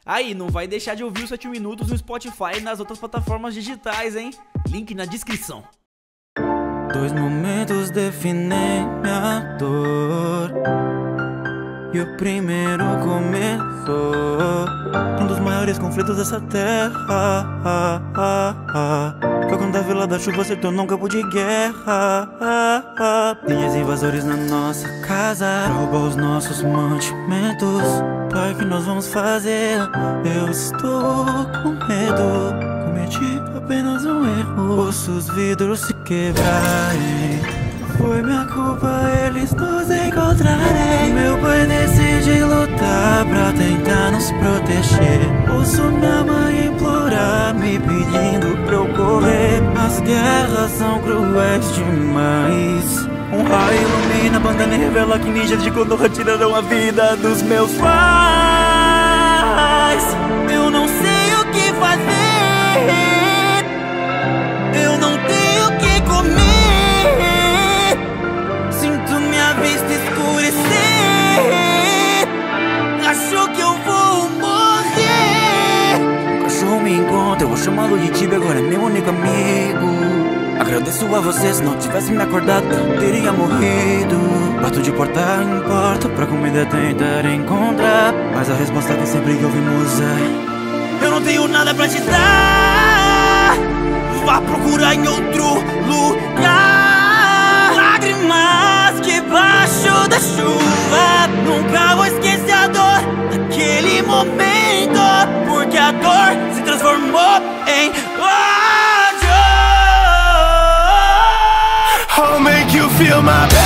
Aí, não vai deixar de ouvir os 7 minutos no Spotify e nas outras plataformas digitais, hein? Link na descrição. Dois momentos definem minha dor, e o primeiro começou um dos maiores conflitos dessa terra. Foi quando a Vila da Chuva se tornou um campo de guerra. Linhas invasores na nossa casa, roubou os nossos mantimentos. Pai, o que nós vamos fazer? Eu estou com medo. Cometi apenas um erro. Ouço os vidros se quebrarem. Foi minha culpa, eles nos encontrarem. Meu pai decide lutar pra tentar nos proteger. Ouço minha mãe implorar, me pedindo pra eu correr. As guerras são cruéis demais. Um raio ilumina a bandana e revela que ninjas de Konoha tiraram a vida dos meus pais. Eu não sei o que fazer. Eu não tenho o que comer. Sinto minha vista escurecer. Acho que eu vou morrer. O cachorro me encontra, eu vou chamá-lo de Tibi, agora é meu único amigo. Agradeço a você, se não tivesse me acordado eu teria morrido. Bato de porta em porta pra comida tentar encontrar, mas a resposta que sempre ouvimos é: eu não tenho nada pra te dar. Vá procurar em outro lugar. Lágrimas debaixo da chuva. Nunca vou esquecer a dor daquele momento, porque a dor se transformou em ódio. I'll make you feel my pain.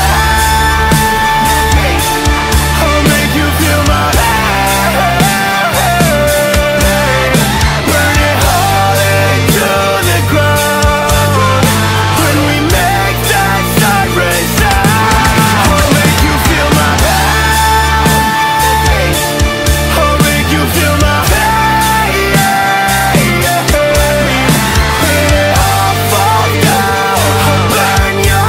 I'll make you feel my pain. Burn it all into the ground. When we make that siren sound. I'll make you feel my pain. I'll make you feel my pain. When it all falls down, I'll burn your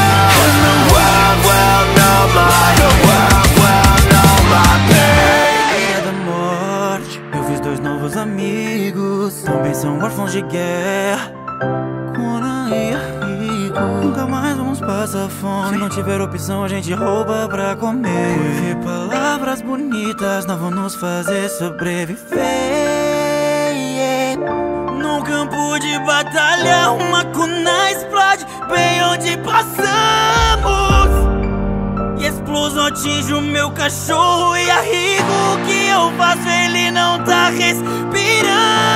amigos também são órfãos de guerra. Quando é rico, nunca mais vamos passar fome. Se não tiver opção, a gente rouba pra comer. Porque palavras bonitas não vão nos fazer sobreviver. Num campo de batalha, uma cuna explode bem onde passamos. E a explosão atinge o meu cachorro e a Rigo. O que eu faço? Ele não tá respirando.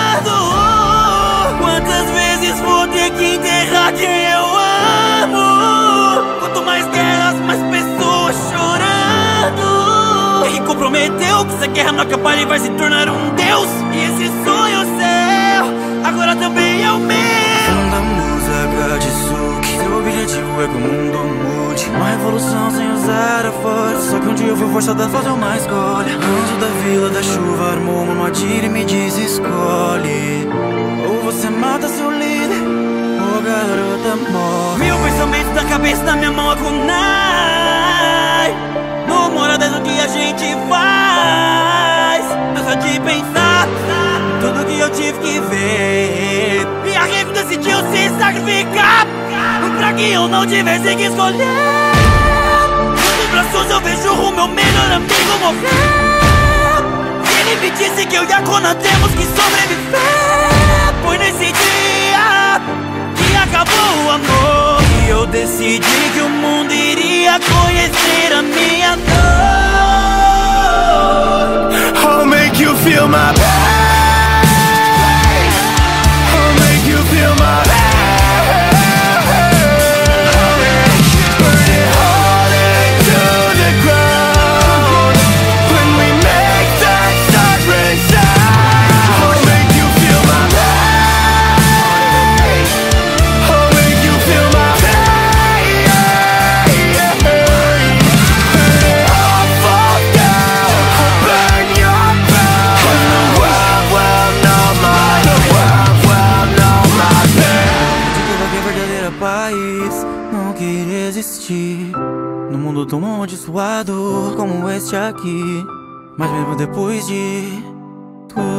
Quantas vezes vou ter que enterrar quem eu amo? Quanto mais guerras, mais pessoas chorando. E comprometeu que se a guerra não acabar ele vai se tornar um deus. E esse sonho seu agora também é o meu. Da musa Gatsuki, seu objetivo é que o mundo mude. Uma revolução sem usar a força. Só que um dia eu fui forçado a fazer uma escolha. Anjo da Vila da Chuva armou uma armadilha e me diz: escolhe. Ou você mata seu líder, ou a garota morre. Mil pensamentos da cabeça da minha mão a kunai. No moradas do que a gente faz. Eu só de pensar tudo que eu tive que ver. E a Rico decidiu se sacrificar pra que eu não tivesse que escolher. Nos braços eu vejo o meu melhor amigo morrer. Ele me disse que eu e a Kona temos que sobreviver. Foi nesse dia que acabou o amor. E eu decidi que o mundo iria conhecer a minha dor. I'll make you feel my pain. I'll make you feel my pain. Burn it all into the ground. When we make that siren sound. I'll make you feel my pain. I'll make you feel my pain. When it all falls down, I'll burn your crown. When the world will know my, the world will know my pain. Digo que é verdadeira paz não queria existir no mundo tão amaldiçoado como este aqui. Mas mesmo depois de tudo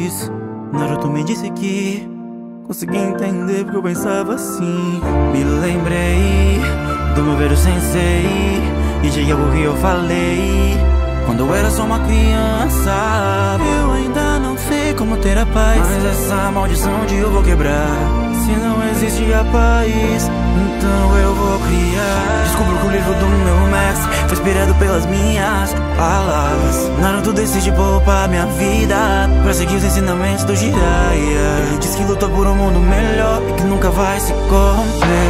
depois Naruto me disse que consegui entender porque eu pensava assim. Me lembrei do meu velho sensei e de algo que eu falei quando eu era só uma criança. Eu ainda não sei como ter a paz, mas essa maldição um dia eu vou quebrar. Se não existe a paz, então eu vou criar. Descubro que o livro do meu mestre foi inspirado pelas minhas palavras. Naruto decide poupar minha vida pra seguir os ensinamentos do Jiraiya. Ele diz que luta por um mundo melhor e que nunca vai se corromper.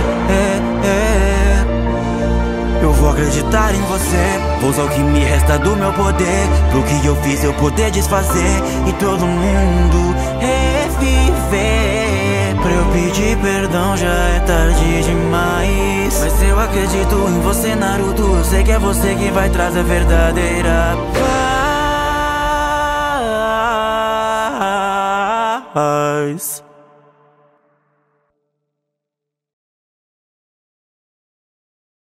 Eu vou acreditar em você, vou usar o que me resta do meu poder pro que eu fiz eu poder desfazer e todo mundo reviver. Pra eu pedir perdão já é tarde demais, mas eu acredito em você, Naruto. Eu sei que é você que vai trazer a verdadeira paz.